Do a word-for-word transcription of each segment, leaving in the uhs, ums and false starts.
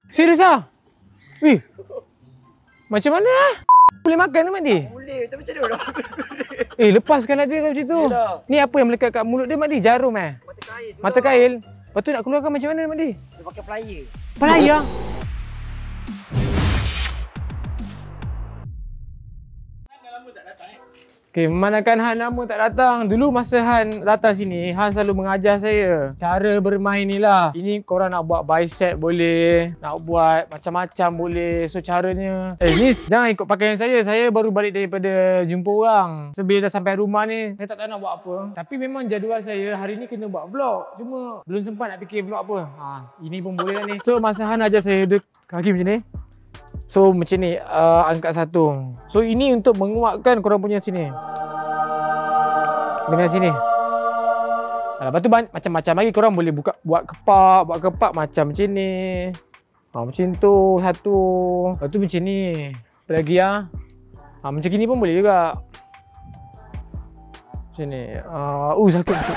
Serius ah? Wih. Macam mana lah? Boleh makan ke Mak Di? Boleh, tapi macam mana dah? Eh, lepaskanlah dia macam tu. Yalah. Ni apa yang melekat kat mulut dia Mak Di? Jarum eh? Mata kail. Mata kail? Lepas tu nak keluarkan macam mana Mak Di? Dia pakai plier. Pelayar? Okay, memandangkan Han lama tak datang. Dulu masa Han datang sini, Han selalu mengajar saya cara bermain ni lah. Ini korang nak buat bicep boleh, nak buat macam-macam boleh. So caranya, eh ni jangan ikut pakaian saya. Saya baru balik daripada jumpa orang. Sebelum dah sampai rumah ni, saya tak tahu nak buat apa. Tapi memang jadual saya hari ni kena buat vlog. Cuma belum sempat nak fikir vlog apa. Ha, ini pun boleh lah ni. So masa Han ajar saya, dia kaki macam ni. So macam ni, uh, angkat satu. So ini untuk menguatkan korang punya sini. Dengan sini. Lepas tu macam-macam lagi korang boleh buka buat kepak, buat kepak macam macam ni. Ha, macam tu satu. Lepas tu macam ni. Apa lagi ah? Ha, macam gini pun boleh juga. Macam ni. Uh, uh sakit sakit.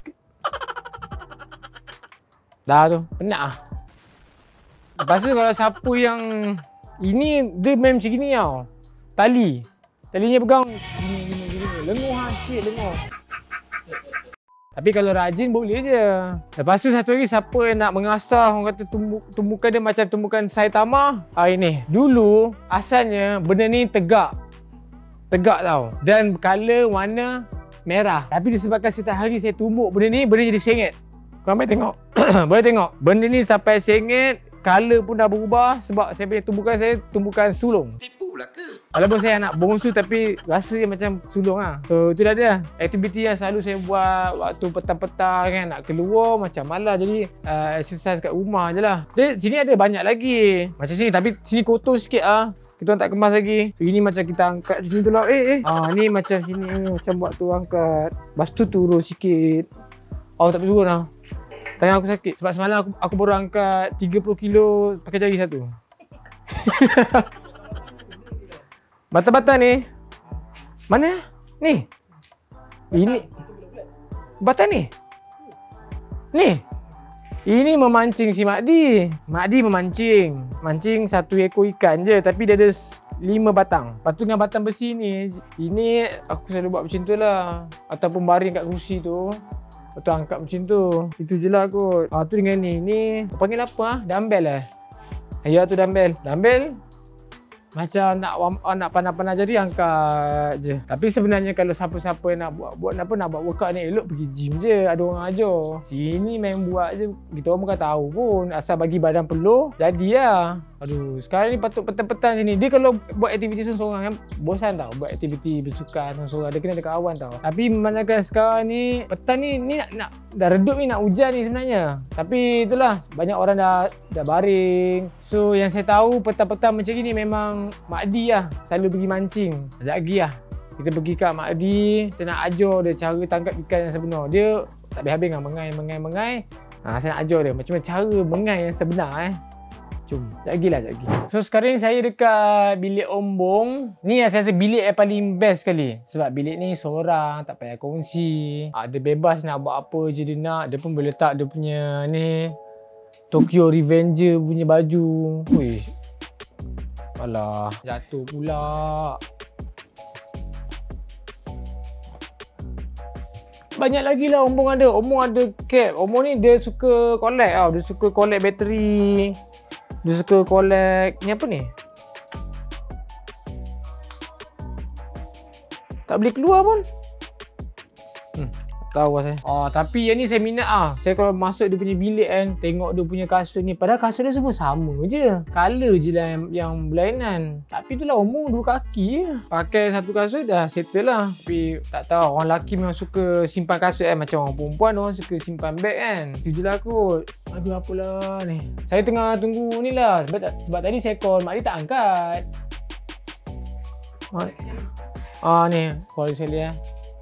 Dah tu, penat ah. Lepas tu kalau siapa yang ini dia main macam gini tau. Tali. Talinya pegang gini gini gini. Lenguh ha sikit lenguh. Tapi kalau rajin boleh je. Lepas tu satu lagi siapa yang nak mengasah orang kata tumbuk, tumbukan dia macam tumbukan Saitama. Ah ini. Dulu asalnya benda ni tegak. Tegak tau. Dan color warna merah. Tapi disebabkan setiap hari saya tumbuk benda ni, benda jadi sengit. Korang boleh tengok. Boleh tengok. Benda ni sampai sengit. Color pun dah berubah sebab saya punya tumbukan saya tumbukan sulung. Tipu pula ke? Walaupun saya anak bongsu tapi rasa dia macam sulung lah. So itu dah dia. Aktiviti yang selalu saya buat waktu petang-petang kan. Nak keluar macam malas. Jadi uh, exercise kat rumah je lah. Jadi sini ada banyak lagi. Macam sini tapi sini kotor sikit lah. Kita orang tak kemas lagi. So ini macam kita angkat sini tu lah. Eh eh. Ah, ni macam sini. Macam buat tu angkat. Lepas tu turun sikit. Oh tak boleh turun lah. Tangan aku sakit sebab semalam aku, aku baru angkat tiga puluh kilo pakai jari satu. Bata-bata ni. Mana? Ni. Ini. Bata ni. Ni. Ini memancing si Mak Di. Mak Di memancing. Mancing satu ekor ikan je tapi dia ada lima batang. Lepas tu dengan batang besi ni, ini aku selalu buat macam tu lah. Ataupun baring kat kerusi tu. Lepas tu angkat macam tu. Itu je lah kot. Ah, tu dengan ni. Ni panggil apa ah? Dumbbell eh? Ya tu dumbbell. Dumbbell. Macam nak nak pandai-pandai jadi angkat je. Tapi sebenarnya kalau siapa-siapa nak buat buat apa nak buat workout ni elok pergi gym je. Ada orang ajar. Sini main buat je. Kita orang bukan tahu pun. Asal bagi badan peluh jadilah. Aduh, sekarang ni patut petang-petang sini. Dia kalau buat aktiviti seorang-seorang kan bosan tau. Buat aktiviti bersukan seorang-seorang. Dia kena ada kawan tau. Tapi memandangkan sekarang ni petang ni ni nak, nak dah redup ni nak hujan ni sebenarnya. Tapi itulah banyak orang dah dah baring. So yang saya tahu petang-petang macam ni memang Mak Di lah selalu pergi mancing. Sekejap lagi lah kita pergi kat Mak Di. Kita nak ajar dia cara tangkap ikan yang sebenar. Dia tak habis-habis dengan mengai, mengai, mengai. Ha, saya nak ajar dia macam mana cara mengai yang sebenar eh. Jom, sekejap lagi lah, sekejap lagi. So sekarang ni saya dekat bilik Ombong. Ni yang saya rasa bilik yang paling best sekali. Sebab bilik ni seorang, tak payah kongsi. Ha, dia bebas nak buat apa je dia nak. Dia pun boleh letak dia punya ni Tokyo Revenger punya baju. Wih. Alah, jatuh pula. Banyak lagi lah Ombong ada. Ombong ada cap. Ombong ni dia suka collect tau. Dia suka collect bateri. Dia suka collect. Ni apa ni? Tak boleh keluar pun. Hmm, tahu lah saya. Oh, tapi yang ni saya minat ah. Saya kalau masuk dia punya bilik kan, tengok dia punya kasut ni. Padahal kasut dia semua sama je. Color je lah yang, yang berlainan. Tapi itulah Ombong dua kaki je. Pakai satu kasut dah settle lah. Tapi tak tahu orang lelaki memang suka simpan kasut kan. Macam orang perempuan orang suka simpan beg kan. Itu je lah kot. Aduh apalah ni. Saya tengah tunggu ni lah. Sebab, sebab tadi saya call Mak Di tak angkat. Ah ni call saya lihat.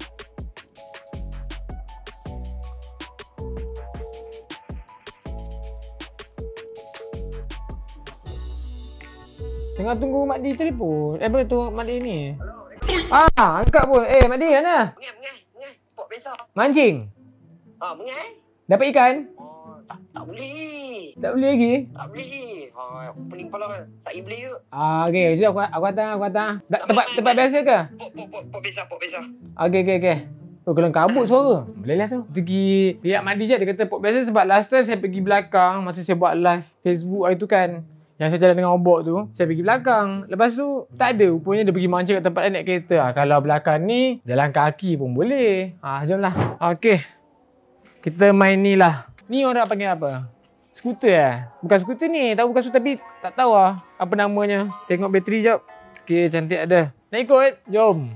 Tengah tunggu Mak Di telefon. Eh betul Mak Di ni. Ah angkat pun. Eh Mak Di mana? Mengai, mengai, mengai. Pok besar. Mancing. Ah, mengai. Dapat ikan? Oh, tak, tak boleh. Tak boleh lagi? Tak boleh. Ha, Ah, pening kepala kan. Saya beli ke? Ah, okey, jom aku aku datang, aku datang. Da, tempat tempat biasa ke? Pok pok pok pok biasa, pok biasa. Okey, okey, okey. Oh, kelang kabut suara. Boleh lah tu. Pergi pihak mandi je. Dia kata pok biasa sebab last time saya pergi belakang masa saya buat live Facebook hari tu kan. Yang saya jalan dengan obok tu, saya pergi belakang. Lepas tu, tak ada. Rupanya dia pergi mancing kat tempat lain naik kereta. Ha, kalau belakang ni, jalan kaki pun boleh. Ha, jom lah. Okey. Kita main ni lah. Ni orang panggil apa? Skuter eh? Bukan skuter ni. Tahu bukan skuter tapi tak tahu lah apa namanya. Tengok bateri jap. Okey, cantik ada. Nak ikut? Jom.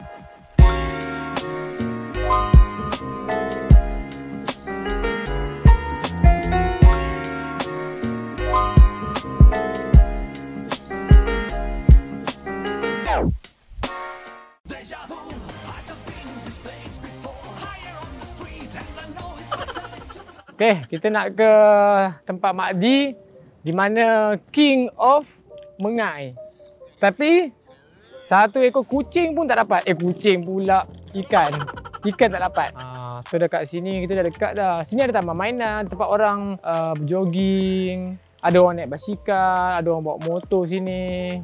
Okay, kita nak ke tempat Mak D di mana King of Mengai. Tapi satu ekor kucing pun tak dapat. Eh kucing pula, ikan. Ikan tak dapat. Ah, so dekat sini kita dah dekat dah. Sini ada taman mainan, tempat orang uh, berjoging, ada orang naik basikal, ada orang bawa motor sini.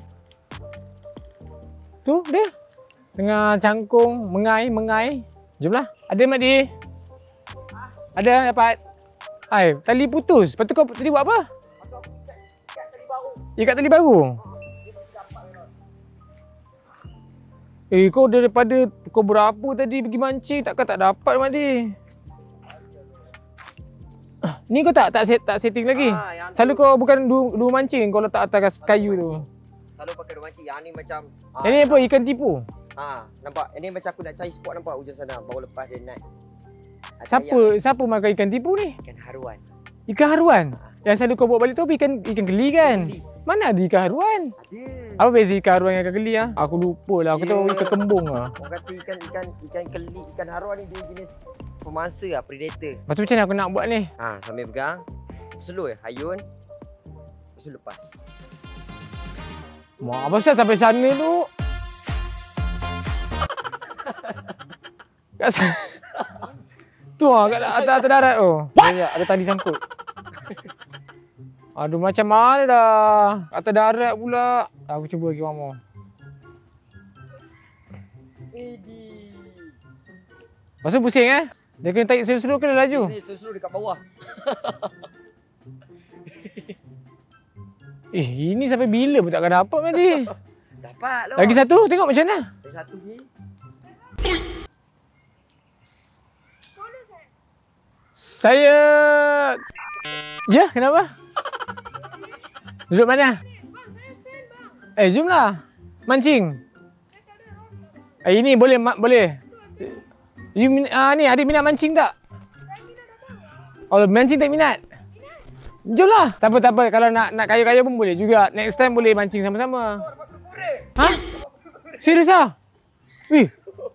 Tu dia. Dengan cangkung mengai mengai. Jomlah. Ada Mak D? Ada dapat. Hai, tali putus. Lepas tu kau tadi buat apa? Ikat tali baru. Ikat tali baru? Eh, kau daripada kau berapa tadi pergi mancing, takkan tak dapat Madi? Ni kau tak tak set, tak setting lagi? Ah, Selalu kau bukan dua, dua mancing kau letak atas kayu tu. Selalu pakai dua mancing. Yang ni macam ah, Yang ni apa? Ikan tipu? Ah, nampak? Yang ni macam aku nak cari spot, nampak hujung sana. Baru lepas dia naik. Siapa siapa makan ikan tipu ni? Ikan haruan. Ikan haruan? Yang selalu kau bawa balik tu ikan ikan geli kan? Geli. Mana ada ikan haruan? Ada. Apa beza ikan haruan dengan ikan geli ah? Aku lupa lah. Aku Yeah. tahu ikan kembung ah. Orang kata ikan ikan ikan keli, ikan haruan ni dia jenis pemangsa lah, predator. Lepas tu macam mana aku nak buat ni? Ha, sambil pegang. Slow eh, hayun. Lepas tu lepas. Mak apa sampai sana tu? Kat sana. Tu ah kat atas, atas darat tu. Banyak ada tali sangkut. Aduh macam mana dah. Atas darat pula. Aku cuba lagi one more. Edi. Lepas tu pusing eh. Dia kena tarik slow-slow kena laju. Ni slow-slow dekat bawah. Eh ini sampai bila pun takkan dapat Madi. Dapat lah. Lagi satu tengok macam mana. Lagi satu ni. Saya... Ya, kenapa? Duduk mana? Eh, jomlah. Mancing. Eh, ini boleh, mak boleh. You, uh, ni, adik minat mancing tak? Oh, mancing tak minat? Jomlah. Tak apa, tak apa. Kalau nak nak kayu-kayu pun boleh juga. Next time boleh mancing sama-sama. Hah? Serius ah? Wih.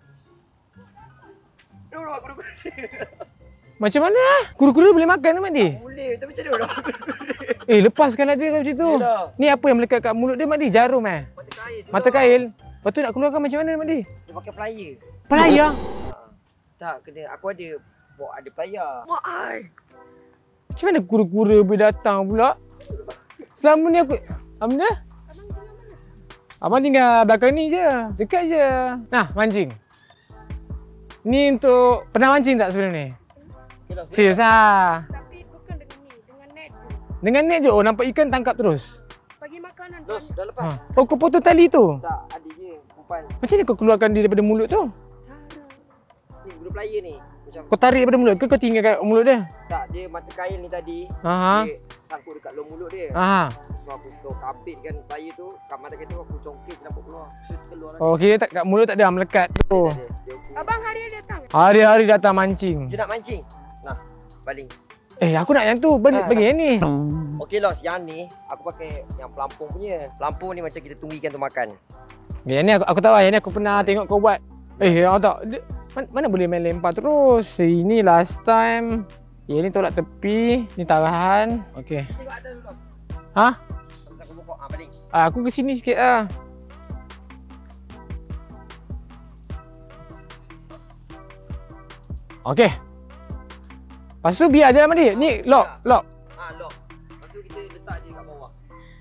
Macam mana lah? Kura-kura boleh makan ke Mak D? Boleh, tapi macam mana dah? Eh, lepaskanlah dia macam tu. Yelah. Ni apa yang melekat kat mulut dia Mak D? Jarum eh? Mata kail. tu Mata lah. kail? Lepas tu nak keluarkan macam mana Mak D? Dia pakai plier. Pelayar? Ha. Tak, kena. Aku ada bawa ada plier. Mak ai. Macam mana kura-kura boleh datang pula? Selama ni aku... Apa dia? Abang tinggal belakang ni je. Dekat je. Nah, mancing. Ni untuk... Pernah mancing tak sebelum ni? Okay lah. Serius lah. Tapi bukan dengan ni, dengan net je. Dengan net je? Oh, nampak ikan tangkap terus? Bagi makanan. Los, dah lepas. Ha. Oh, kau potong tali tu? Tak, ada je. Umpan. Macam mana kau keluarkan dia daripada mulut tu? Ni, guna plier ni. Macam Kau tarik daripada mulut ke kau tinggal kat mulut dia? tak, dia mata kail ni tadi. Ha. Dia sangkut dekat long mulut dia. Ha. So aku kau kapitkan plier tu kat mata kail tu, aku congkit nampak keluar. So keluar lah. Oh, kira tak kat mulut tak ada melekat tu. Dia, dia, dia, dia, Abang hari datang. Hari-hari datang mancing. dia nak mancing. Nah, baling. Eh, aku nak yang tu. Bagi, Ha. bagi yang ni. Okey Los, yang ni aku pakai yang pelampung punya. Pelampung ni macam kita tunggu ikan tu makan. Okay, yang ni aku, aku tahu lah. Yang ni aku pernah tengok kau buat. Eh, aku tak. Dia, mana, mana boleh main lempar terus? Ini last time. Yang ni tolak tepi. Ni tarahan. Okay. Tengok atas dulu Los. Ha? Macam aku pokok. Ah, baling. Ah, aku ke sini sikit lah. Okay. Lepas tu biar je Mak D. Ni lock, lock. Ah, lock. Lepas tu kita letak je kat bawah.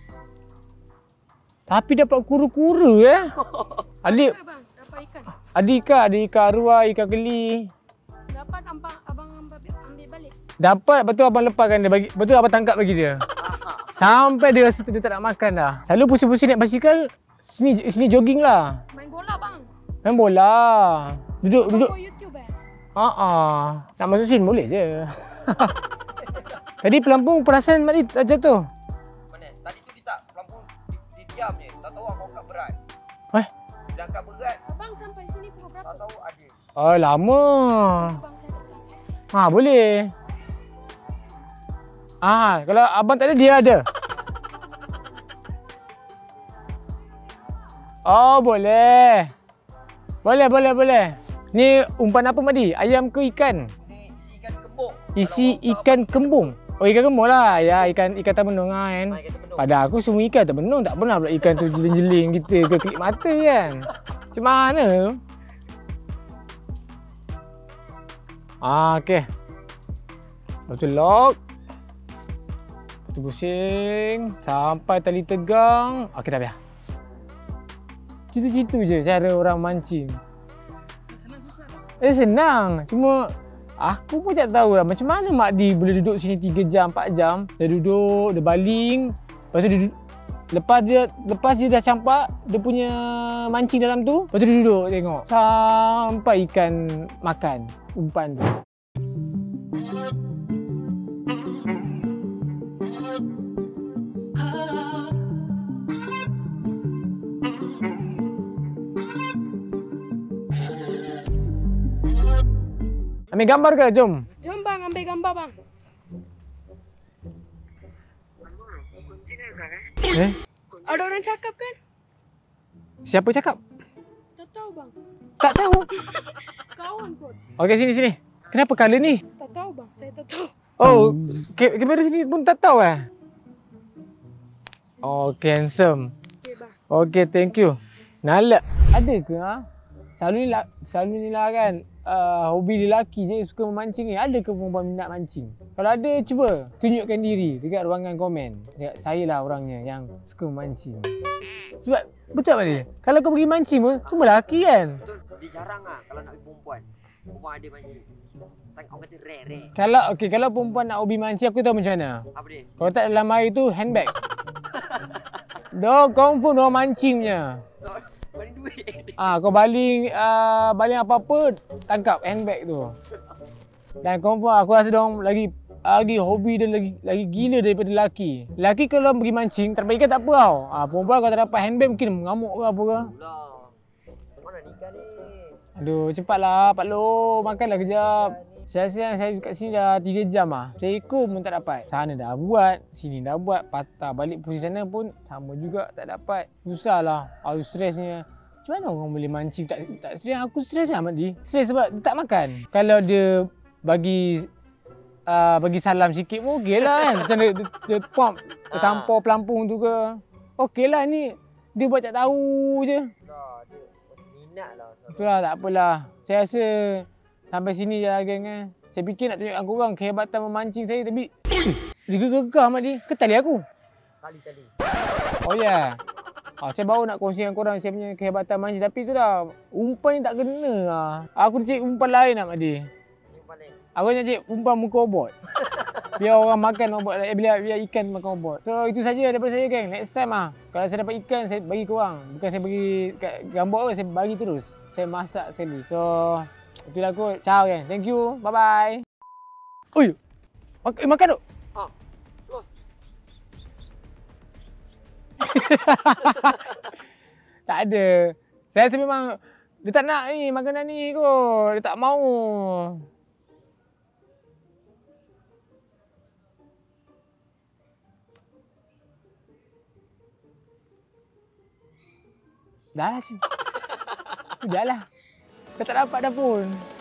Tapi dapat kura-kura ya. Adik, Apa bang? Dapat ikan. ada ikan, ada ikan arwah, ikan geli. Dapat abang abang ambil, ambil balik. Dapat, betul abang lepaskan dia bagi. Betul abang tangkap bagi dia. Sampai dia rasa dia tak nak makan dah. Selalu pusing-pusing naik basikal, sini sini jogging lah. Main bola bang. Main bola. Duduk Abang duduk. buat YouTube eh. Ha ah. Nak masuk sini boleh je. Tadi pelampung perasan Mak Di tak jatuh. Mana? Tadi tu dia tak pelampung dia, dia diam je. Tak tahu aku angkat berat. Eh? Bila angkat berat, Abang sampai sini pukul berapa? tak tahu ada. Oh lama. Abang saya datang. Ha boleh. Ah, kalau abang tak ada dia ada. Oh boleh. Boleh boleh boleh. Ni umpan apa Mak Di? Ayam ke ikan? Ni isi ikan kembung. Isi Kalau orang ikan kembung. Oh ikan kembung lah. Ya ikan ikan tabenung kan. tak- Ah, ikan terbenung. Pada aku semua ikan tabenung, tak pernah pula ikan tu jeling-jeling kita ke kelip mata kan. Macam mana? Ah okey. Lepas tu lock. Lepas tu pusing sampai tali tegang. Okey dah biar. Gitu-gitu je cara orang mancing. Eh senang. Cuma aku pun tak tahu lah macam mana Mak Di boleh duduk sini tiga jam, empat jam. Dia duduk, dia baling. Lepas tu dia duduk, lepas dia lepas dia dah campak dia punya mancing dalam tu, lepas tu dia duduk tengok sampai ikan makan umpan tu. Ambil gambar ke? Jom. Jom bang ambil gambar bang. Eh? Ada orang cakap kan? Siapa cakap? Tak tahu bang. Tak tahu. Kawan kot. Okey sini sini. Kenapa colour ni? Tak tahu bang. Saya tak tahu. Oh, ke- kamera sini pun tak tahu eh? Okay, handsome. Okay bang. Okay, thank you. Nala, ada ke ha? Selalu ni lah, selalu ni lah kan, uh, hobi lelaki je suka memancing ni. Ada ke perempuan minat mancing? Kalau ada, cuba tunjukkan diri dekat ruangan komen. Cakap, saya lah orangnya yang suka memancing. Sebab, betul tak dia? Kalau kau pergi mancing pun, semua lelaki kan? Betul, dia jarang lah kalau nak pergi perempuan. Perempuan ada mancing. Sangat orang kata rare rare. Kalau, okay, kalau perempuan nak hobi mancing, aku tahu macam mana. Apa dia? Kalau tak dalam air tu, handbag. Dah confirm orang mancingnya. Balik duit. Ah, kau baling uh, baling apa-apa, tangkap handbag tu. Dan confirm aku rasa dia lagi lagi hobi dia lagi lagi gila daripada lelaki. Lelaki kalau pergi mancing, terdapat ikan tak apa tau. Ah, perempuan kalau tak dapat handbag mungkin mengamuk ke apa ke. Pula. Mana ni ikan ni? Aduh, cepatlah Pak Lo, makanlah kejap. Saya rasa saya dekat sini dah tiga jam lah. Saya ikut pun tak dapat. Sana dah buat, sini dah buat, patah balik posisi sana pun sama juga tak dapat. Susahlah, aku stresnya. Macam mana orang boleh mancing tak tak stres? Aku stres lah Mak Di. Stres sebab dia tak makan. Kalau dia bagi uh, bagi salam sikit pun okey lah kan. Macam dia, dia, dia pump, dia tampar pelampung tu ke. Okey lah ni. Dia buat tak tahu je. Dah, dia minat lah. Itulah tak apalah. Saya rasa sampai sini je lah geng eh. Saya fikir nak tunjukkan korang kehebatan memancing saya tapi dia gegah Mak Di. Ke tali aku? Tali-tali. Oh ya. Yeah. Ah, saya baru nak kongsi dengan korang saya punya kehebatan mancing tapi tu dah umpan ni tak kena lah. Aku nak cari umpan lain lah Mak Di. Simpan ni. Aku nak cari umpan muka obot. Biar orang makan obot, eh, biar, biar ikan makan obot. So itu saja daripada saya geng. Next time ah, kalau saya dapat ikan saya bagi korang. Bukan saya bagi kat gambar ke, saya bagi terus. Saya masak sekali. So itulah kot. Ciao geng. Thank you. Bye bye. Oi. Mak- eh, makan tu. Ha. Terus. Tak ada. Saya rasa memang dia tak nak ni makanan ni kot. Dia tak mau. Dah lah sini. Dah lah. Kau tak dapat dah pun.